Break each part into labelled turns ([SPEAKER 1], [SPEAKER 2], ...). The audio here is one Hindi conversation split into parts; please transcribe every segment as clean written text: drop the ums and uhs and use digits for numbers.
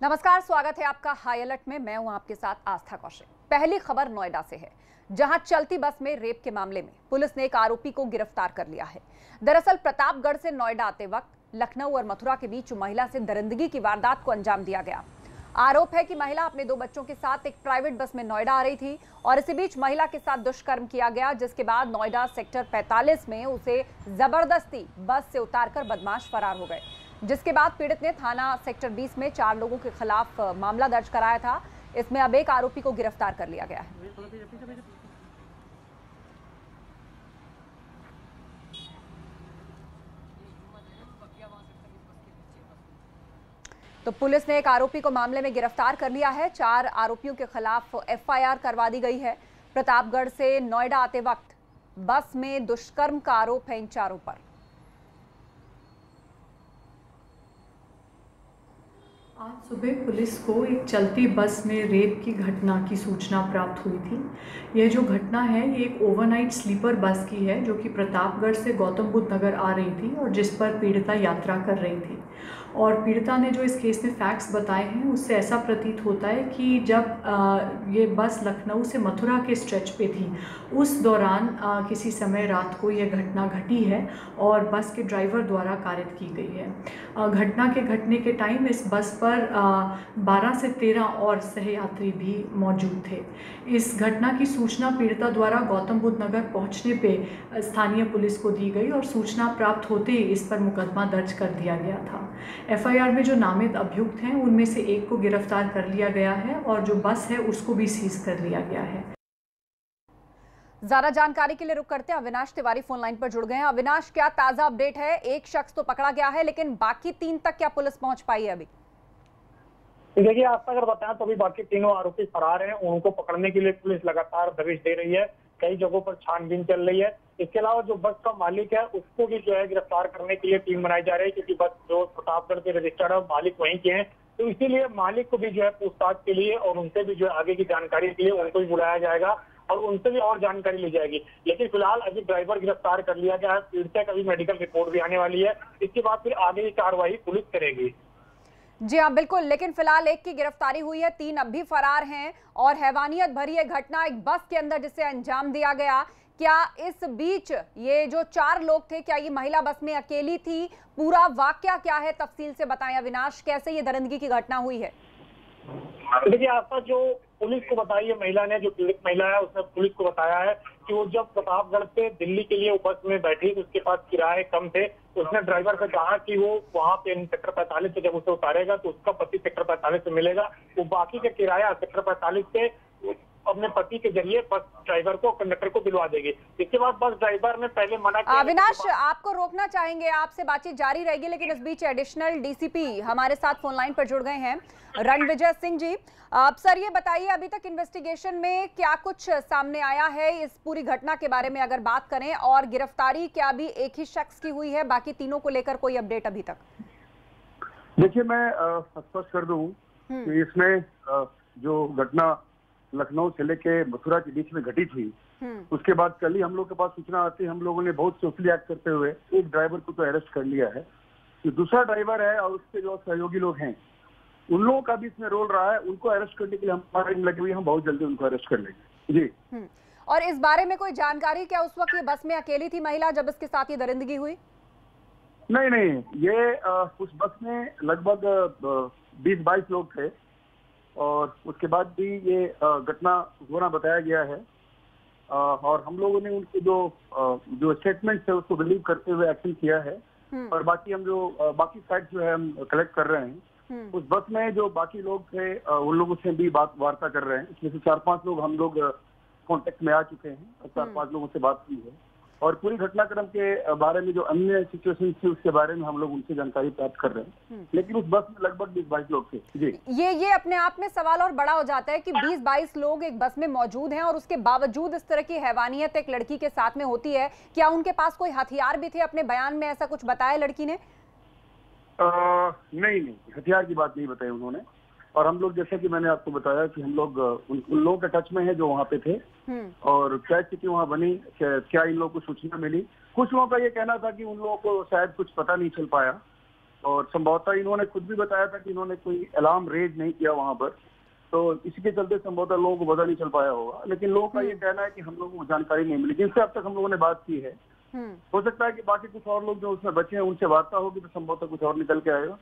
[SPEAKER 1] नमस्कार, स्वागत है आपका हाई अलर्ट में। मैं हूं आपके साथ आस्था कौशिक। पहली खबर नोएडा से है, जहां चलती बस में रेप के मामले में पुलिस ने एक आरोपी को गिरफ्तार कर लिया है। दरअसल प्रतापगढ़ से नोएडा आते वक्त लखनऊ और मथुरा के बीच महिला से दरिंदगी की वारदात को अंजाम दिया गया। आरोप है कि महिला अपने 2 बच्चों के साथ एक प्राइवेट बस में नोएडा आ रही थी और इसी बीच महिला के साथ दुष्कर्म किया गया, जिसके बाद नोएडा सेक्टर 45 में उसे जबरदस्ती बस से उतारकर बदमाश फरार हो गए। जिसके बाद पीड़ित ने थाना सेक्टर 20 में 4 लोगों के खिलाफ मामला दर्ज कराया था। इसमें अब एक आरोपी को गिरफ्तार कर लिया गया है। तो पुलिस ने एक आरोपी को मामले में गिरफ्तार कर लिया है। 4 आरोपियों के खिलाफ एफआईआर करवा दी गई है। प्रतापगढ़ से नोएडा आते वक्त बस में दुष्कर्म का आरोप है इन चारों पर।
[SPEAKER 2] आज सुबह पुलिस को एक चलती बस में रेप की घटना की सूचना प्राप्त हुई थी। यह जो घटना है ये एक ओवरनाइट स्लीपर बस की है, जो कि प्रतापगढ़ से गौतम बुद्ध नगर आ रही थी और जिस पर पीड़िता यात्रा कर रही थी। और पीड़िता ने जो इस केस में फैक्ट्स बताए हैं उससे ऐसा प्रतीत होता है कि जब ये बस लखनऊ से मथुरा के स्ट्रेच पे थी, उस दौरान किसी समय रात को यह घटना घटी है और बस के ड्राइवर द्वारा कारित की गई है। घटना के घटने के टाइम इस बस पर 12 से 13 और सहयात्री भी मौजूद थे। इस घटना की सूचना पीड़िता द्वारा गौतम बुद्ध नगर पहुंचने पे स्थानीय पुलिस को दी गई और सूचना प्राप्त होते ही इस पर मुकदमा दर्ज कर दिया गया था। एफआईआर में जो नामित अभियुक्त हैं उनमें से एक को गिरफ्तार कर लिया गया है और जो बस है उसको भी सीज कर लिया गया है।
[SPEAKER 1] ज्यादा जानकारी के लिए रुक करते हैं, अविनाश तिवारी फोन लाइन पर जुड़ गए हैं। अविनाश, क्या ताजा अपडेट है? एक शख्स तो पकड़ा गया है, लेकिन बाकी 3 तक क्या पुलिस पहुंच पाई है अभी?
[SPEAKER 3] देखिए, आपका अगर बताएं तो अभी बाकी तीनों आरोपी फरार हैं। उनको पकड़ने के लिए पुलिस लगातार दबिश दे रही है। कई जगहों पर छानबीन चल रही है। इसके अलावा जो बस का मालिक है उसको भी जो है गिरफ्तार करने के लिए टीम बनाई जा रही है, क्योंकि बस जो प्रतापगढ़ के रजिस्टर्ड है मालिक वहीं के हैं। तो इसीलिए मालिक को भी जो है पूछताछ के लिए और उनसे भी जो है आगे की जानकारी के लिए उनको भी बुलाया जाएगा और उनसे भी और जानकारी ली जाएगी। लेकिन फिलहाल अभी ड्राइवर गिरफ्तार कर लिया गया है। पीड़िता का भी मेडिकल रिपोर्ट भी आने वाली है। इसके बाद फिर आगे की कार्रवाई पुलिस करेगी।
[SPEAKER 1] जी हाँ, बिल्कुल। लेकिन फिलहाल एक की गिरफ्तारी हुई है, 3 अब भी फरार हैं और हैवानियत भरी है घटना एक बस के अंदर जिसे अंजाम दिया गया। क्या इस बीच ये जो 4 लोग थे, क्या ये महिला बस में अकेली थी? पूरा वाकया क्या है, तफसील से बताएं अविनाश। कैसे ये दरिंदगी की घटना हुई है?
[SPEAKER 3] देखिए, आपका जो पुलिस को बताई है महिला ने, जो पीड़ित महिला है उसने पुलिस को बताया है कि वो जब प्रतापगढ़ से दिल्ली के लिए वो बस में बैठी तो उसके पास किराए कम थे। तो उसने ड्राइवर से कहा कि वो वहां पे सेक्टर 45 से जब उसे उतारेगा तो उसका पति सेक्टर 45 से मिलेगा। वो बाकी का किराया सेक्टर 45 से अपने पति के जरिए बस ड्राइवर को, कंडक्टर को दिलवा देगी। इसके बाद बस ड्राइवर ने पहले मना किया।
[SPEAKER 1] अविनाश, आपको रोकना चाहेंगे, आपसे बातचीत जारी रहेगी, लेकिन इस बीच एडिशनल डीसीपी हमारे साथ फोन लाइन पर जुड़ गए हैं, रणविजय सिंह जी। अब सर ये बताइए, अभी तक इन्वेस्टिगेशन में क्या कुछ सामने आया है इस पूरी घटना के बारे में अगर बात करें, और गिरफ्तारी क्या अभी एक ही शख्स की हुई है, बाकी तीनों को लेकर कोई अपडेट अभी तक?
[SPEAKER 4] देखिए, मैं स्पष्ट कर दूं कि इसमें जो घटना लखनऊ से लेके मथुरा के बीच में घटी थी, उसके बाद कल ही हम लोग के पास सूचना आती, हम लोगों ने बहुत स्विफ्टली एक्ट करते हुए एक ड्राइवर को तो अरेस्ट कर लिया है। जो दूसरा ड्राइवर है और उसके जो सहयोगी लोग हैं उन लोगों का भी इसमें रोल रहा है। उनको अरेस्ट करने के लिए हमारी टीम लगी हुई है, हम बहुत जल्दी उनको अरेस्ट कर लेंगे जी।
[SPEAKER 1] और इस बारे में कोई जानकारी, क्या उस वक्त ये बस में अकेली थी महिला जब इसके साथ ये दरिंदगी हुई?
[SPEAKER 4] नहीं, ये उस बस में लगभग 20-22 लोग थे और उसके बाद भी ये घटना होना बताया गया है। और हम लोगों ने उनके जो स्टेटमेंट है उसको बिलीव करते हुए एक्शन किया है। और बाकी हम जो बाकी फैक्ट जो है हम कलेक्ट कर रहे हैं। उस बस में जो बाकी लोग थे उन लोगों से भी वार्ता कर रहे हैं। इसमें से 4-5 लोग हम लोग कांटेक्ट में आ चुके हैं और 4-5 लोगों से बात की है। और पूरी घटनाक्रम के बारे में जो अन्य सिचुएशन थी उसके बारे में हम लोग उनसे जानकारी प्राप्त कर रहे हैं। लेकिन उस बस में लगभग 20-22 लोग थे जी।
[SPEAKER 1] ये अपने आप में सवाल और बड़ा हो जाता है कि 20-22 लोग एक बस में मौजूद हैं और उसके बावजूद इस तरह की हैवानियत एक लड़की के साथ में होती है। क्या उनके पास कोई हथियार भी थे? अपने बयान में ऐसा कुछ बताया लड़की ने?
[SPEAKER 4] नहीं, हथियार की बात नहीं बताई उन्होंने। और हम लोग, जैसे कि मैंने आपको बताया कि हम लोग उन लोगों के टच में है जो वहाँ पे थे। और क्या स्थिति वहाँ बनी, क्या इन लोगों को सूचना मिली। कुछ लोगों का ये कहना था कि उन लोगों को शायद कुछ पता नहीं चल पाया और संभवतः इन्होंने खुद भी बताया था कि इन्होंने कोई अलार्म रेज नहीं किया वहां पर, तो इसी के चलते संभवतः लोगों को पता नहीं चल पाया होगा। लेकिन लोगों का ये कहना है कि हम लोगों को जानकारी नहीं मिली, जिनसे अब तक हम लोगों ने बात की है। हो सकता है कि बाकी कुछ और लोग जो उसमें बचे हैं उनसे वार्ता होगी तो संभवतः कुछ और निकल के आएगा।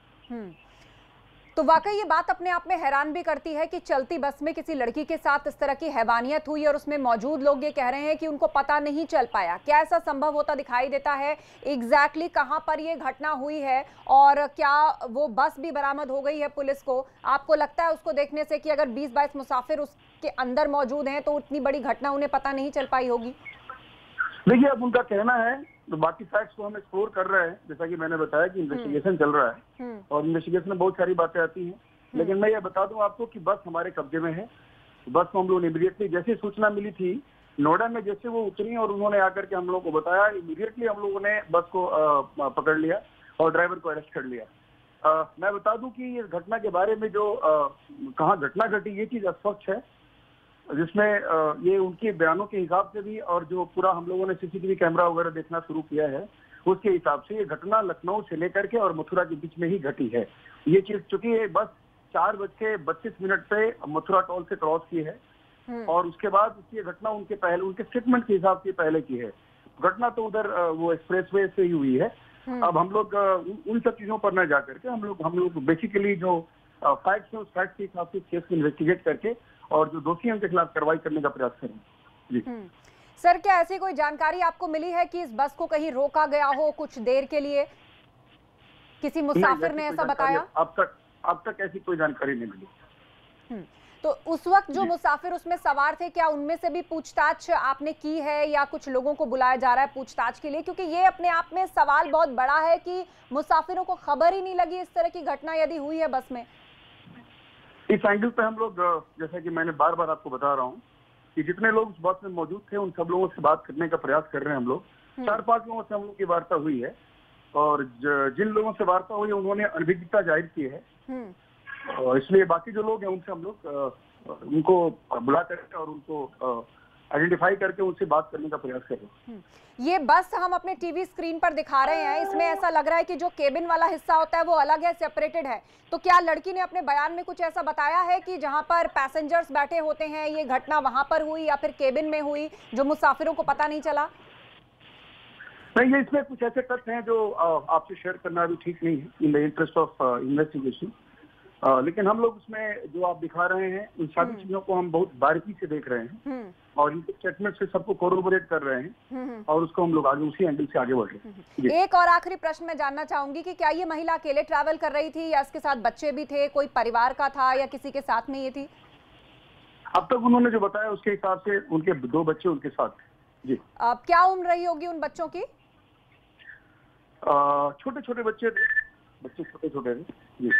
[SPEAKER 1] तो वाकई ये बात अपने आप में हैरान भी करती है कि चलती बस में किसी लड़की के साथ इस तरह की हैवानियत हुई और उसमें मौजूद लोग ये कह रहे हैं कि उनको पता नहीं चल पाया। क्या ऐसा संभव होता दिखाई देता है? एग्जैक्टली कहां पर ये घटना हुई है और क्या वो बस भी बरामद हो गई है पुलिस को? आपको लगता है उसको देखने से कि अगर 20-22 मुसाफिर उसके अंदर मौजूद हैं तो इतनी बड़ी घटना उन्हें पता नहीं चल पाई होगी?
[SPEAKER 4] देखिए, अब उनका कहना है, तो बाकी फैक्ट्स को हम एक्सप्लोर कर रहे हैं। जैसा कि मैंने बताया कि इन्वेस्टिगेशन चल रहा है और इन्वेस्टिगेशन में बहुत सारी बातें आती हैं। लेकिन मैं ये बता दूं आपको कि बस हमारे कब्जे में है। बस को हम लोग इमीडिएटली, जैसे सूचना मिली थी नोएडा में, जैसे वो उतरी और उन्होंने आकर के हम लोग को बताया, इमीडिएटली हम लोगों ने बस को पकड़ लिया और ड्राइवर को अरेस्ट कर लिया। मैं बता दूं कि इस घटना के बारे में जो कहाँ घटना घटी, ये चीज अस्पष्ट है, जिसमें ये उनके बयानों के हिसाब से भी और जो पूरा हम लोगों ने सीसीटीवी कैमरा वगैरह देखना शुरू किया है उसके हिसाब से ये घटना लखनऊ से लेकर के और मथुरा के बीच में ही घटी है। ये चीज, चूंकि ये बस 4:32 पे मथुरा टोल से क्रॉस की है और उसके बाद ये घटना उनके स्टेटमेंट के हिसाब से पहले की है। घटना तो उधर वो एक्सप्रेसवे से ही हुई है। अब हम लोग उन सब चीजों पर न जाकर के हम लोग बेसिकली जो फैक्ट्स है उस फैक्ट के हिसाब से केस को इन्वेस्टिगेट करके और जो दोषी हैं उनके खिलाफ कार्रवाई करने का प्रयास करें। जी
[SPEAKER 1] सर, क्या ऐसी कोई जानकारी आपको मिली है कि इस बस को कहीं रोका गया हो कुछ देर के लिए? किसी मुसाफिर ने ऐसा बताया?
[SPEAKER 4] अब तक ऐसी कोई जानकारी नहीं मिली।
[SPEAKER 1] तो उस वक्त जो मुसाफिर उसमें सवार थे, क्या उनमें से भी पूछताछ आपने की है या कुछ लोगों को बुलाया जा रहा है पूछताछ के लिए? क्योंकि ये अपने आप में सवाल बहुत बड़ा है कि मुसाफिरों को खबर ही नहीं लगी इस तरह की घटना यदि हुई है बस में।
[SPEAKER 4] इस एंगल पे हम लोग, जैसा कि मैंने बार बार आपको बता रहा हूँ कि जितने लोग उस बस में मौजूद थे उन सब लोगों से बात करने का प्रयास कर रहे हैं हम लोग। 4-5 लोगों से हम लोग की वार्ता हुई है और जिन लोगों से वार्ता हुई उन्होंने अनभिज्ञता जाहिर की है और इसलिए बाकी जो लोग हैं उनसे हम लोग उनको बुला करके और उनको आइडेंटिफाई करके उनसे बात करने का प्रयास कर रहे हैं।
[SPEAKER 1] ये बस हम अपने टीवी स्क्रीन पर दिखा रहे हैं, इसमें ऐसा लग रहा है कि जो केबिन वाला हिस्सा होता है वो अलग है, सेपरेटेड है। तो क्या लड़की ने अपने बयान में कुछ ऐसा बताया है कि जहां पर पैसेंजर्स बैठे होते हैं ये घटना वहां पर हुई या फिर केबिन में हुई जो मुसाफिरों को पता नहीं चला?
[SPEAKER 4] नहीं, ये इसमें कुछ ऐसे तथ्य हैं जो आपसे शेयर करना भी ठीक नहीं है in the interest of investigation. लेकिन हम लोग उसमें जो आप दिखा रहे हैं उन सारी चीजों को हम बहुत बारीकी से देख रहे हैं और इनके स्टेटमेंट से सबको कोरोबोरेट कर रहे हैं और उसको हम लोग आगे उसी एंगल से आगे बढ़ रहे हैं।
[SPEAKER 1] एक और आखिरी प्रश्न मैं जानना चाहूंगी कि क्या ये महिला अकेले ट्रैवल कर रही थी या इसके साथ बच्चे भी थे? कोई परिवार का था या किसी के साथ में ये थी?
[SPEAKER 4] अब तक उन्होंने जो बताया उसके हिसाब से उनके 2 बच्चे उनके साथ थे। जी।
[SPEAKER 1] क्या उम्र रही होगी उन बच्चों की?
[SPEAKER 4] छोटे छोटे बच्चे थे, छोटे छोटे थे। जी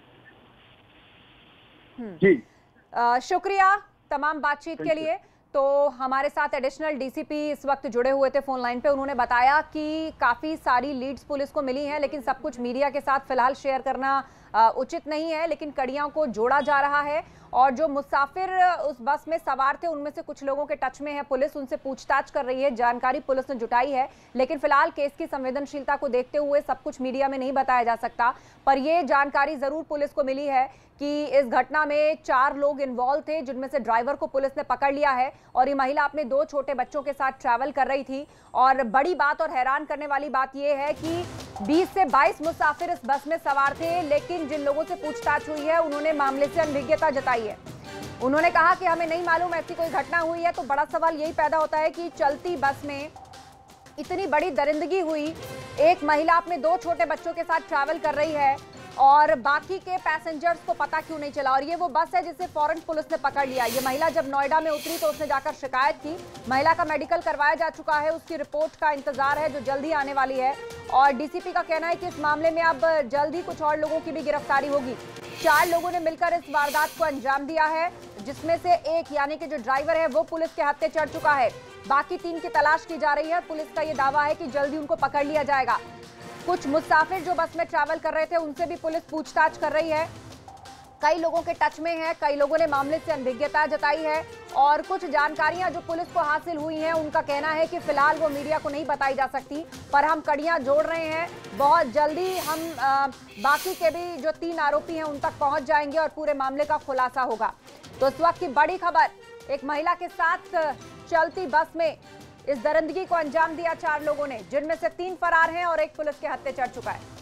[SPEAKER 4] जी।
[SPEAKER 1] शुक्रिया तमाम बातचीत के लिए। तो हमारे साथ एडिशनल डीसीपी इस वक्त जुड़े हुए थे फोन लाइन पे। उन्होंने बताया कि काफ़ी सारी लीड्स पुलिस को मिली हैं लेकिन सब कुछ मीडिया के साथ फिलहाल शेयर करना उचित नहीं है, लेकिन कड़ियों को जोड़ा जा रहा है और जो मुसाफिर उस बस में सवार थे उनमें से कुछ लोगों के टच में है पुलिस, उनसे पूछताछ कर रही है, जानकारी पुलिस ने जुटाई है। लेकिन फिलहाल केस की संवेदनशीलता को देखते हुए सब कुछ मीडिया में नहीं बताया जा सकता, पर यह जानकारी जरूर पुलिस को मिली है कि इस घटना में 4 लोग इन्वॉल्व थे जिनमें से ड्राइवर को पुलिस ने पकड़ लिया है और ये महिला अपने 2 छोटे बच्चों के साथ ट्रैवल कर रही थी। और बड़ी बात और हैरान करने वाली बात यह है कि 20 से 22 मुसाफिर इस बस में सवार थे, लेकिन जिन लोगों से पूछताछ हुई है उन्होंने मामले से अनभिज्ञता जताई है। उन्होंने कहा कि हमें नहीं मालूम ऐसी कोई घटना हुई है। तो बड़ा सवाल यही पैदा होता है कि चलती बस में इतनी बड़ी दरिंदगी हुई, एक महिला अपने 2 छोटे बच्चों के साथ ट्रैवल कर रही है और बाकी के पैसेंजर्स को पता क्यों नहीं चला। और ये वो बस है जिसे फौरन पुलिस ने पकड़ लिया। ये महिला जब नोएडा में उतरी तो उसने जाकर शिकायत की। महिला का मेडिकल करवाया जा चुका है, उसकी रिपोर्ट का इंतजार है जो जल्दी आने वाली है। और डीसीपी का कहना है कि इस मामले में अब जल्दी कुछ और लोगों की भी गिरफ्तारी होगी। 4 लोगों ने मिलकर इस वारदात को अंजाम दिया है, जिसमें से एक यानी कि जो ड्राइवर है वो पुलिस के हत्थे चढ़ चुका है। बाकी 3 की तलाश की जा रही है। पुलिस का ये दावा है कि जल्दी उनको पकड़ लिया जाएगा। कुछ मुसाफिर जो बस में ट्रैवल कर रहे थे उनसे भी पुलिस पूछताछ कर रही है। कई लोगों के टच में है, कई लोगों ने मामले से अनभिज्ञता जताई है और कुछ जानकारियां जो पुलिस को हासिल हुई हैं उनका कहना है कि फिलहाल वो मीडिया को नहीं बताई जा सकती, पर हम कड़ियां जोड़ रहे हैं। बहुत जल्दी हम बाकी के भी जो 3 आरोपी हैं उन तक पहुंच जाएंगे और पूरे मामले का खुलासा होगा। तो इस वक्त की बड़ी खबर, एक महिला के साथ चलती बस में इस दरिंदगी को अंजाम दिया 4 लोगों ने, जिनमें से 3 फरार हैं और 1 पुलिस के हत्थे चढ़ चुका है।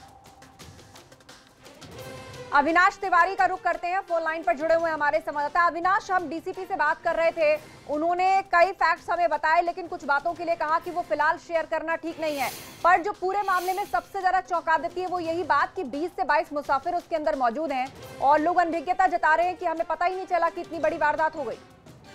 [SPEAKER 1] अविनाश तिवारी का रुख करते हैं, फोन लाइन पर जुड़े हुए हमारे संवाददाता। अविनाश, हम डीसीपी से बात कर रहे थे, उन्होंने कई फैक्ट्स हमें बताए, लेकिन कुछ बातों के लिए कहा कि वो फिलहाल शेयर करना ठीक नहीं है। पर जो पूरे मामले में सबसे ज्यादा चौंका देती है वो यही बात कि 20 से 22 मुसाफिर उसके अंदर मौजूद हैं और लोग अनभिज्ञता जता रहे हैं कि हमें पता ही नहीं चला कि इतनी बड़ी वारदात हो गई।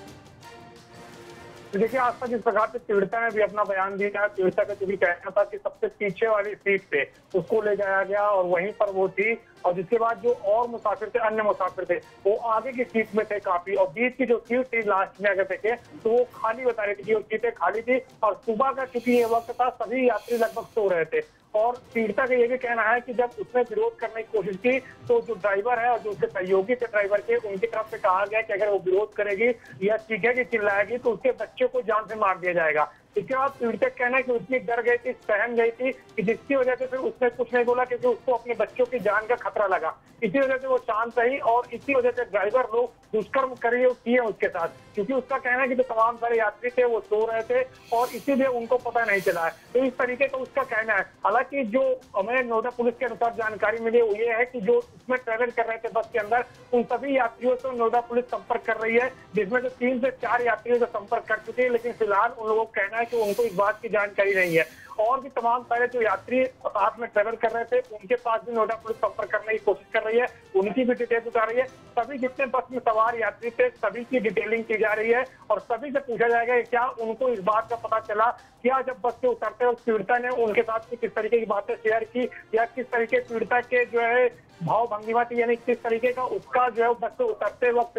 [SPEAKER 3] देखिए, आज तक जिस प्रकार से पीड़िता ने भी अपना बयान दिया है, पीड़िता का जो भी कहना था कि सबसे पीछे वाली सीट पे उसको ले जाया गया और वहीं पर वो थी, और जिसके बाद जो और मुसाफिर थे, अन्य मुसाफिर थे, वो आगे की सीट में थे काफी, और बीच की जो सीट थी लास्ट में अगर देखे तो वो खाली बता रही थी कि वो सीटें खाली थी। और सुबह का चूंकि ये वक्त था, सभी यात्री लगभग सो रहे थे। और पीड़िता का ये भी कहना है कि जब उसने विरोध करने की कोशिश की तो जो ड्राइवर है और जो उसके सहयोगी थे ड्राइवर के, उनकी तरफ से कहा गया कि अगर वो विरोध करेगी या चीखेगी, चिल्लाएगी तो उसके बच्चे को जान से मार दिया जाएगा। इसके बाद पीड़िता का कहना है कि उतनी डर गई थी, सहम गई थी कि जिसकी वजह से फिर उसने कुछ नहीं बोला, क्योंकि उसको अपने बच्चों की जान का खतरा लगा। इसी वजह से वो शांत रही और इसी वजह से ड्राइवर लोग दुष्कर्म किए उसके साथ, क्योंकि उसका कहना है कि जो तमाम सारे यात्री थे वो सो रहे थे और इसीलिए उनको पता नहीं चला है। तो इस तरीके का उसका कहना है। हालांकि जो हमें नोएडा पुलिस के अनुसार जानकारी मिली वो ये है कि जो उसमें ट्रेवल कर रहे थे बस के अंदर, उन सभी यात्रियों से नोएडा पुलिस संपर्क कर रही है, जिसमें से 3 से 4 यात्रियों से संपर्क कर चुके हैं, लेकिन फिलहाल उन लोगों का कहना है कि उनको इस बात की जानकारी नहीं है। और भी तमाम सारे जो यात्री साथ में ट्रेवल कर रहे थे उनके पास भी नोएडा पुलिस संपर्क करने की कोशिश कर रही है, उनकी भी डिटेल उतार रही है। सभी जितने बस में सवार यात्री थे सभी की डिटेलिंग की जा रही है और सभी से पूछा जाएगा कि क्या उनको इस बात का पता चला, क्या जब बस से उतरते वक्त पीड़िता ने उनके साथ किस तरीके की बातें शेयर की, या किस तरीके पीड़िता के जो है भाव भंगिमा थी, यानी किस तरीके का उसका जो है बस से उतरते वक्त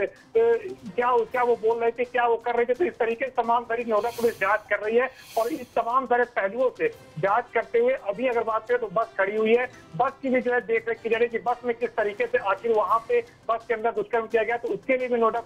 [SPEAKER 3] क्या वो बोल रहे थे, क्या वो कर रहे थे। तो इस तरीके से तमाम सारी नोएडा पुलिस जांच कर रही है और इस तमाम सारे पहलुओं से जांच करते हुए अभी अगर बात करें तो बस खड़ी हुई है, बस की भी जो है देख रेख की जा रही है कि बस में किस तरीके से आखिर वहां पे बस के अंदर दुष्कर्म किया गया। तो उसके लिए भी नोएडा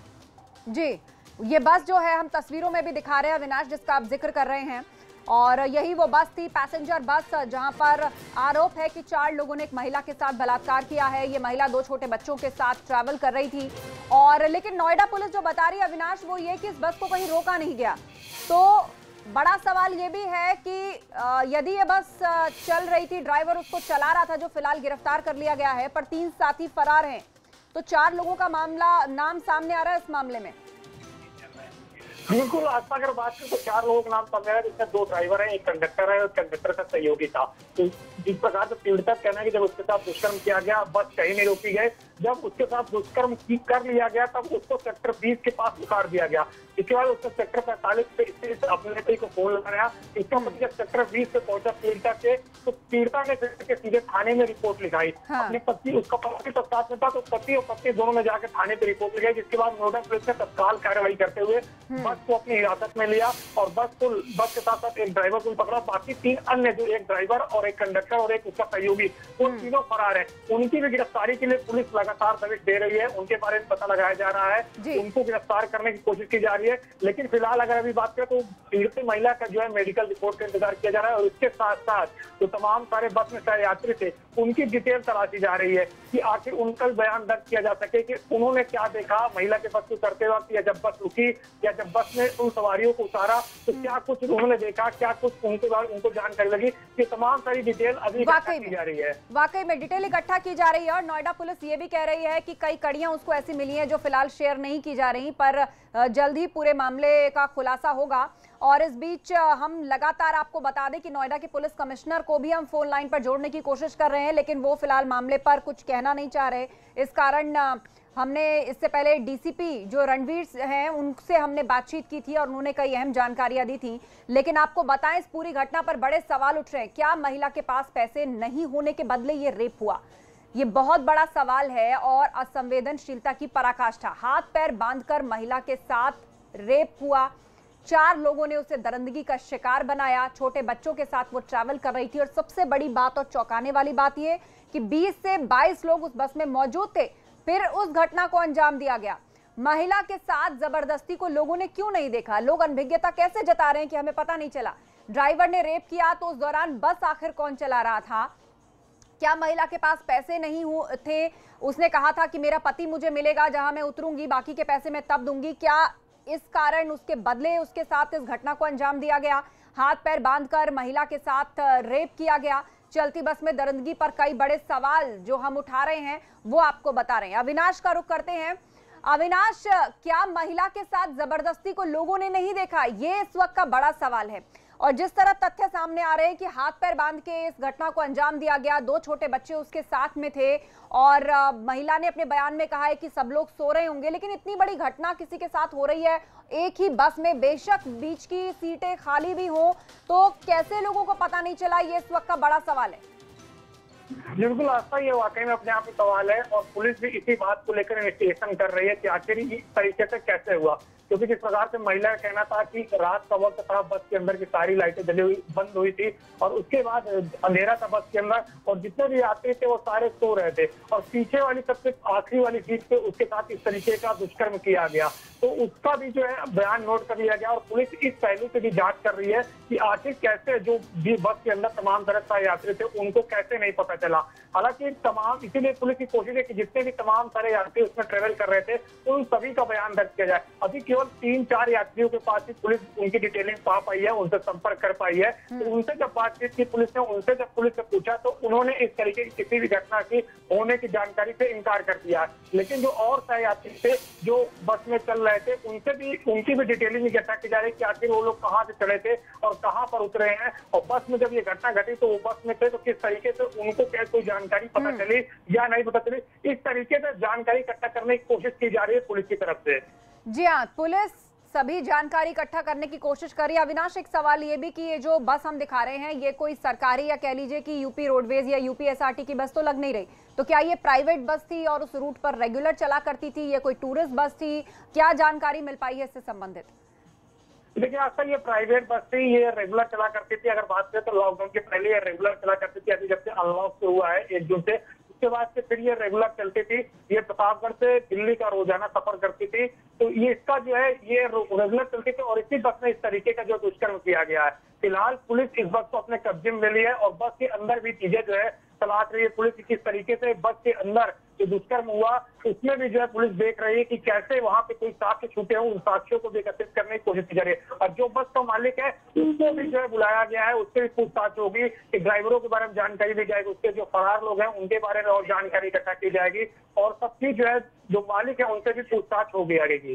[SPEAKER 1] जी, ये बस जो है हम तस्वीरों में भी दिखा रहे हैं अविनाश, जिसका आप जिक्र कर रहे हैं, और यही वो बस थी, पैसेंजर बस, जहां पर आरोप है कि 4 लोगों ने एक महिला के साथ बलात्कार किया है। ये महिला 2 छोटे बच्चों के साथ ट्रैवल कर रही थी और लेकिन नोएडा पुलिस जो बता रही है अविनाश वो ये कि इस बस को कहीं रोका नहीं गया। तो बड़ा सवाल ये भी है कि यदि ये बस चल रही थी, ड्राइवर उसको चला रहा था, जो फिलहाल गिरफ्तार कर लिया गया है, पर 3 साथी फरार हैं, तो 4 लोगों का नाम सामने आ रहा है इस मामले में।
[SPEAKER 3] बिल्कुल, आज अगर बात करें तो 4 लोगों का नाम सामने आया, जिसमें 2 ड्राइवर हैं, एक कंडक्टर है और कंडक्टर का सहयोगी था। तो जिस प्रकार से पीड़िता कहना है कि जब उसके साथ दुष्कर्म किया गया, बस कहीं नहीं रोकी गई, जब उसके साथ दुष्कर्म कर लिया गया तब उसको सेक्टर 20 के पास उतार दिया गया। इसके बाद उसने सेक्टर 45 पे स्थित अपने पति को फोन लगाया। इसका मतलब जब सेक्टर 20 पे पहुंचा पीड़िता के, तो पीड़िता के सीधे थाने में रिपोर्ट लिखाई।
[SPEAKER 1] हाँ।
[SPEAKER 3] अपने पति, उसका पति तो साथ में था, तो पति और पत्नी दोनों में जाकर थाने पे रिपोर्ट लिखाई, जिसके बाद नोएडा पुलिस ने तत्काल कार्रवाई करते हुए बस को अपनी हिरासत में लिया और बस के साथ साथ एक ड्राइवर को पकड़ा। बाकी 3 अन्य, जो एक ड्राइवर और एक कंडक्टर और एक उसका सहयोगी, वो तीनों फरार है। उनकी भी गिरफ्तारी के लिए पुलिस लगातार दबिश दे रही है, उनके बारे में पता लगाया जा रहा है, उनको गिरफ्तार करने की कोशिश की जा रही है। लेकिन फिलहाल अगर अभी बात करें तो पीड़ित महिला का जो है मेडिकल रिपोर्ट का इंतजार किया जा रहा है और इसके साथ साथ जो तमाम सारे बस में सारे यात्री थे उनकी डिटेल तलाशी जा रही है कि आखिर उनका बयान दर्ज किया जा सके कि उन्होंने क्या देखा महिला के बस को उतरते वक्त, या जब बस रुकी, या जब बस ने उन सवारियों को उतारा तो क्या कुछ उन्होंने देखा, क्या कुछ उनके बारे उनको जानकारी लगी। ये तमाम सारी डिटेल अभी इकट्ठा की जा रही है।
[SPEAKER 1] वाकई में डिटेल इकट्ठा की जा रही है और नोएडा पुलिस ये भी कह रही है कि कई कड़ियां उसको ऐसी मिली हैं जो फिलहाल शेयर नहीं की जा रही, पर जल्द ही पूरे मामले का खुलासा होगा। और इस बीच हम लगातार आपको बता दें कि नोएडा के पुलिस कमिश्नर को भी हम फोन लाइन पर जोड़ने की कोशिश कर रहे हैं, लेकिन वो फिलहाल मामले पर कुछ कहना नहीं चाह रहे। इस कारण हमने इससे पहले डीसीपी जो रणवीर हैं उनसे हमने बातचीत की थी और उन्होंने कई अहम जानकारियां दी थी। लेकिन आपको बताएं, इस पूरी घटना पर बड़े सवाल उठ रहे हैं। क्या महिला के पास पैसे नहीं होने के बदले ये रेप हुआ? ये बहुत बड़ा सवाल है और असंवेदनशीलता की पराकाष्ठा। हाथ पैर बांधकर महिला के साथ रेप हुआ, 4 लोगों ने उसे दरिंदगी का शिकार बनाया, छोटे बच्चों के साथ वो ट्रैवल कर रही थी और सबसे बड़ी बात और चौंकाने वाली बात ये कि 20 से 22 लोग उस बस में मौजूद थे, फिर उस घटना को अंजाम दिया गया। महिला के साथ जबरदस्ती को लोगों ने क्यों नहीं देखा? लोग अनभिज्ञता कैसे जता रहे हैं कि हमें पता नहीं चला? ड्राइवर ने रेप किया तो उस दौरान बस आखिर कौन चला रहा था? क्या महिला के पास पैसे नहीं थे? उसने कहा था कि मेरा पति मुझे मिलेगा जहां मैं उतरूंगी, बाकी के पैसे मैं तब दूंगी। क्या इस कारण उसके बदले उसके साथ इस घटना को अंजाम दिया गया? हाथ पैर बांधकर महिला के साथ रेप किया गया। चलती बस में दरिंदगी पर कई बड़े सवाल जो हम उठा रहे हैं वो आपको बता रहे हैं। अविनाश का रुख करते हैं। अविनाश, क्या महिला के साथ जबरदस्ती को लोगों ने नहीं देखा? ये इस वक्त का बड़ा सवाल है। और जिस तरह तथ्य सामने आ रहे हैं कि हाथ पैर बांध के इस घटना को अंजाम दिया गया, 2 छोटे बच्चे उसके साथ में थे और महिला ने अपने बयान में कहा है कि सब लोग सो रहे होंगे, लेकिन इतनी बड़ी घटना किसी के साथ हो रही है एक ही बस में, बेशक बीच की सीटें खाली भी हो, तो कैसे लोगों को पता नहीं चला? ये इस वक्त का बड़ा सवाल है।
[SPEAKER 3] बिल्कुल आस्था, ये वाकई में अपने आप में सवाल है और पुलिस भी इसी बात को लेकर इन्वेस्टिगेशन कर रही है कि आखिर इस तरीके से कैसे हुआ। क्योंकि जिस प्रकार से महिला का कहना था कि रात का वक्त था, बस के अंदर की सारी लाइटें जली हुई बंद हुई थी और उसके बाद अंधेरा था बस के अंदर और जितने भी यात्री थे वो सारे सो रहे थे और पीछे वाली सबसे आखिरी वाली सीट पे उसके साथ इस तरीके का दुष्कर्म किया गया, तो उसका भी जो है बयान नोट कर लिया गया और पुलिस इस पहलू से भी जांच कर रही है कि आखिर कैसे जो भी बस के अंदर तमाम तरह के यात्री थे उनको कैसे नहीं पता चला। हालांकि तमाम, इसीलिए पुलिस की कोशिश है कि जितने भी तमाम सारे यात्री उसमें ट्रेवल कर रहे थे उन सभी का बयान दर्ज किया जाए। अभी केवल 3-4 यात्रियों के पास ही पुलिस उनकी डिटेलिंग पा पाई है, उनसे संपर्क कर पाई है। तो उनसे जब बातचीत की पुलिस ने, उनसे जब पुलिस से पूछा तो उन्होंने इस तरीके की किसी भी घटना की होने की जानकारी से इनकार कर दिया। लेकिन जो और सहयात्री थे जो बस में चल रहे थे उनकी भी डिटेलिंग इकट्ठा की जा रही है कि आखिर वो लोग कहाँ से चढ़े थे और कहाँ पर उतरे हैं और बस में जब ये घटना घटी तो वो बस में थे तो किस तरीके से उनको क्या कोई जानकारी पता चली या नहीं पता चली। इस तरीके से जानकारी इकट्ठा करने की कोशिश की जा रही है पुलिस की तरफ से।
[SPEAKER 1] जी हाँ, पुलिस सभी जानकारी इकट्ठा करने की कोशिश कर रही है। अविनाश, एक सवाल ये भी कि ये जो बस हम दिखा रहे हैं ये कोई सरकारी या कह लीजिए कि यूपी रोडवेज या यूपी एसआरटी की बस तो लग नहीं रही, तो क्या ये प्राइवेट बस थी और उस रूट पर रेगुलर चला करती थी? ये कोई टूरिस्ट बस थी? क्या जानकारी मिल पाई है इससे संबंधित?
[SPEAKER 3] देखिए आजकल ये प्राइवेट बस थी, ये रेगुलर चला करती थी। अगर बात करें तो लॉकडाउन के पहले ये रेगुलर चला करती थी। अभी जब से अनलॉक हुआ है 1 जून से, उसके बाद से फिर ये रेगुलर चलती थी। ये प्रतापगढ़ से दिल्ली का रोजाना सफर करती थी, तो ये इसका जो है ये रेगुलर चलती थी और इसी बस में इस तरीके का जो दुष्कर्म किया गया है। फिलहाल पुलिस इस बस को अपने कब्जे में ले ली है और बस के अंदर भी चीजें जो है तलाश रही है पुलिस किस तरीके से बस के अंदर जो दुष्कर्म हुआ उसमें भी जो है पुलिस देख रही है कि कैसे वहां पे कोई साक्ष्य छूटे हों, उन साक्ष्यों को भी एकत्रित करने की कोशिश की जा रही है। और जो बस का मालिक है उसको भी जो है बुलाया गया है, उससे भी पूछताछ होगी कि ड्राइवरों के बारे में जानकारी दी जाएगी, उसके जो फरार लोग हैं उनके बारे में और जानकारी इकट्ठा की जाएगी और सबकी जो है जो मालिक है उनसे भी पूछताछ होगी आगे की।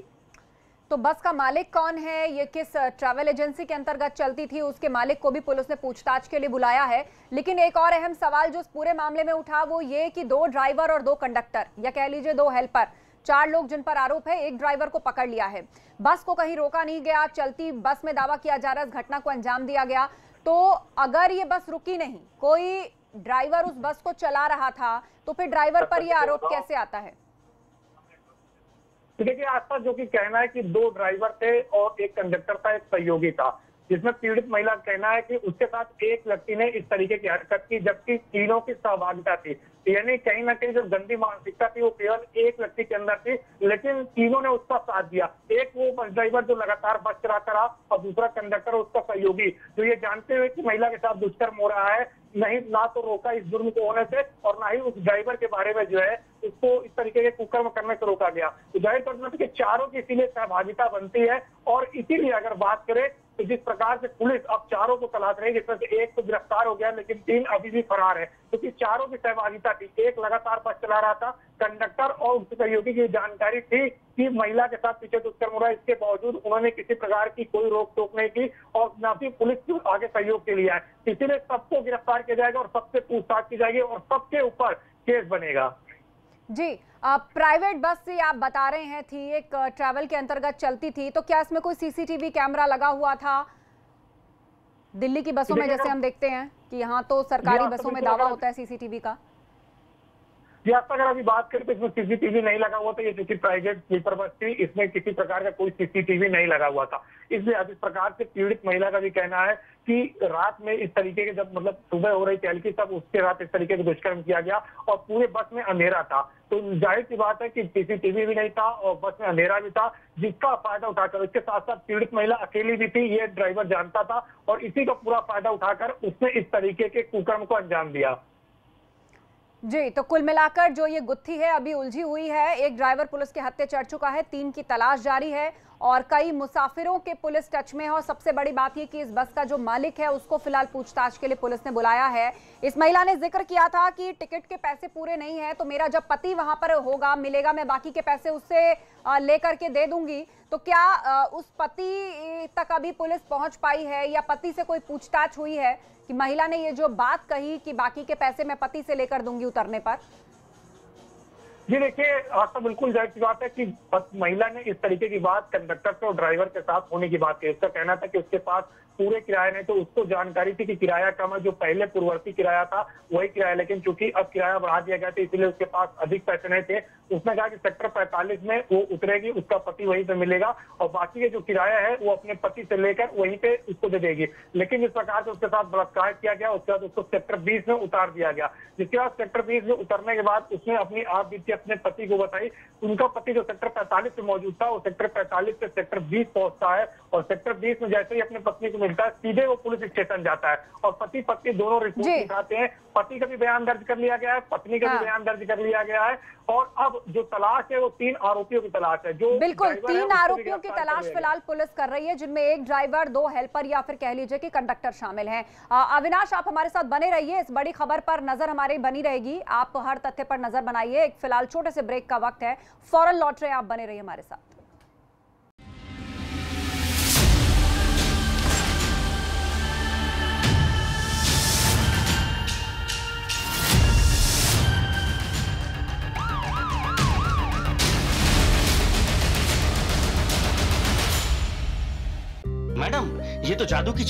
[SPEAKER 1] तो बस का मालिक कौन है, ये किस ट्रैवल एजेंसी के अंतर्गत चलती थी, उसके मालिक को भी पुलिस ने पूछताछ के लिए बुलाया है। लेकिन एक और अहम सवाल जो इस पूरे मामले में उठा वो ये कि 2 ड्राइवर और 2 कंडक्टर या कह लीजिए 2 हेल्पर, 4 लोग जिन पर आरोप है, एक ड्राइवर को पकड़ लिया है। बस को कहीं रोका नहीं गया, चलती बस में दावा किया जा रहा है इस घटना को अंजाम दिया गया। तो अगर ये बस रुकी नहीं, कोई ड्राइवर उस बस को चला रहा था, तो फिर ड्राइवर पर यह आरोप कैसे आता है?
[SPEAKER 3] देखिए आस्था, जो कि कहना है कि 2 ड्राइवर थे और एक कंडक्टर था, एक सहयोगी था, जिसमें पीड़ित महिला का कहना है कि उसके साथ एक व्यक्ति ने इस तरीके की हरकत की जबकि तीनों की सहभागिता थी। यानी कहीं ना कहीं जो गंदी मानसिकता थी वो केवल एक व्यक्ति के अंदर थी, लेकिन तीनों ने उसका साथ दिया। एक वो बस ड्राइवर जो लगातार बस चलाता रहा और दूसरा कंडक्टर उसका सहयोगी जो ये जानते हुए कि महिला के साथ दुष्कर्म हो रहा है नहीं ना तो रोका इस जुर्म को होने से और ना ही उस ड्राइवर के बारे में जो है उसको इस तरीके के कुकर्म करने से रोका गया। तो जाहिर तौर पर कि चारों की इसीलिए सहभागिता बनती है और इसीलिए अगर बात करें तो जिस प्रकार से पुलिस अब चारों को तलाश रही है, जिसमें से एक तो गिरफ्तार हो गया लेकिन 3 अभी भी फरार है, क्योंकि चारों की सहभागिता थी। एक लगातार बस चला रहा था, कंडक्टर और उसके सहयोगी की जानकारी थी कि महिला के साथ पीछे दुष्कर्म हो रहा है, इसके बावजूद उन्होंने किसी प्रकार की कोई रोक टोक नहीं की और न ही पुलिस को आगे सहयोग के लिए है। इसीलिए सबको गिरफ्तार किया जाएगा और सबसे पूछताछ की जाएगी और सबके ऊपर केस बनेगा।
[SPEAKER 1] जी, प्राइवेट बस से आप बता रहे हैं थी, एक ट्रैवल के अंतर्गत चलती थी, तो क्या इसमें कोई सीसीटीवी कैमरा लगा हुआ था? दिल्ली की बसों में जैसे हम देखते हैं कि यहाँ तो सरकारी बसों में दावा होता है सीसीटीवी का।
[SPEAKER 3] जी आपका अगर अभी बात करें तो इसमें सीसीटीवी नहीं लगा हुआ था। ये चूंकि प्राइवेट स्लीपर बस थी, इसमें किसी प्रकार का कोई सीसीटीवी नहीं लगा हुआ था। इसलिए अब इस प्रकार से पीड़ित महिला का भी कहना है कि रात में इस तरीके के, जब मतलब सुबह हो रही थी हल्की, तब उसके रात इस तरीके से दुष्कर्म किया गया और पूरे बस में अंधेरा था। तो जाहिर सी बात है कि सीसीटीवी भी नहीं था और बस में अंधेरा भी था, जिसका फायदा उठाकर, इसके साथ साथ पीड़ित महिला अकेली भी थी, ये ड्राइवर जानता था और इसी का पूरा फायदा उठाकर उसने इस तरीके के कुकर्म को अंजाम दिया।
[SPEAKER 1] जी, तो कुल मिलाकर जो ये गुत्थी है अभी उलझी हुई है। एक ड्राइवर पुलिस के हत्थे चढ़ चुका है, 3 की तलाश जारी है और कई मुसाफिरों के पुलिस टच में है। और सबसे बड़ी बात ये कि इस बस का जो मालिक है उसको फिलहाल पूछताछ के लिए पुलिस ने बुलाया है। इस महिला ने जिक्र किया था कि टिकट के पैसे पूरे नहीं है तो मेरा जब पति वहां पर होगा, मिलेगा, मैं बाकी के पैसे उससे लेकर के दे दूंगी। तो क्या उस पति तक अभी पुलिस पहुंच पाई है या पति से कोई पूछताछ हुई है कि महिला ने ये जो बात कही कि बाकी के पैसे मैं पति से लेकर दूंगी उतरने पर?
[SPEAKER 3] जी देखिए, आपका बिल्कुल जाहिर सी बात है कि महिला ने इस तरीके की बात कंडक्टर से और ड्राइवर के साथ होने की बात की। उसका कहना था कि उसके पास पूरे किराए नहीं, तो उसको जानकारी थी कि किराया कम है, जो पहले पूर्ववर्ती किराया था वही किराया, लेकिन चूंकि अब किराया बढ़ा दिया गया था इसलिए उसके पास अधिक पैसे नहीं थे। उसने कहा कि सेक्टर 45 में वो उतरेगी, उसका पति वहीं पे मिलेगा और बाकी के जो किराया है वो अपने पति से लेकर वहीं पे उसको दे देगी। लेकिन जिस प्रकार से उसके साथ बलात्कार किया गया, उसके बाद उसको सेक्टर 20 में उतार दिया गया। जिसके बाद सेक्टर 20 में उतरने के बाद उसने अपनी आप बीती अपने पति को बताई। उनका पति जो सेक्टर 45 में मौजूद था, वो सेक्टर 45 से सेक्टर 20 पहुंचता है और सेक्टर 20 में जैसे ही अपनी पत्नी को मिलता है सीधे वो पुलिस स्टेशन जाता है और पति पत्नी दोनों रिपोर्ट दिखाते हैं। पति का भी बयान दर्ज कर लिया गया है, पत्नी का भी बयान दर्ज कर लिया गया है और अब जो तलाश है वो 3 आरोपियों की तलाश है। जो
[SPEAKER 1] बिल्कुल 3 आरोपियों की तलाश फिलहाल पुलिस कर रही है, जिनमें एक ड्राइवर, 2 हेल्पर या फिर कह लीजिए कि कंडक्टर शामिल हैं। अविनाश, आप हमारे साथ बने रहिए, इस बड़ी खबर पर नजर हमारी बनी रहेगी। आप हर तथ्य पर नजर बनाइए। एक फिलहाल छोटे से ब्रेक का वक्त है, फौरन लौट रहे, आप बने रहिए हमारे साथ।
[SPEAKER 5] मैडम, ये तो जादू की